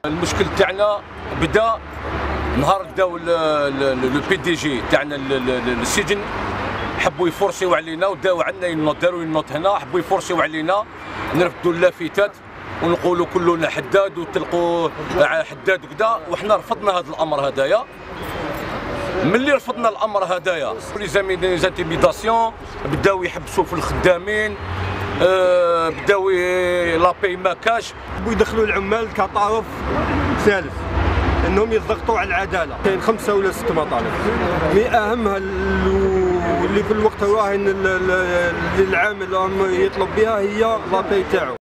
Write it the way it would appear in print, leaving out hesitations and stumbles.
المشكل تاعنا بدا نهار بداو لو بي دي جي تاعنا السجن، حبوا يفورسيو علينا وداو عندنا ينوض، داروا ينوض هنا، حبوا يفورسيو علينا نرفدوا اللافتات ونقولوا كلنا حداد وتلقوا حداد وكذا، وحنا رفضنا هذا الامر هدايا. ملي رفضنا الامر هدايا لي زانتيميداسيون بداو يحبسوا في الخدامين، بداو لابي ما كاش، يدخلوا العمال كطرف ثالث انهم يضغطوا على العداله. كاين 5 ولا 6 مطالب، مي اهمها اللي في الوقت الراهن العامل يطلب بها هي لابي تاعو.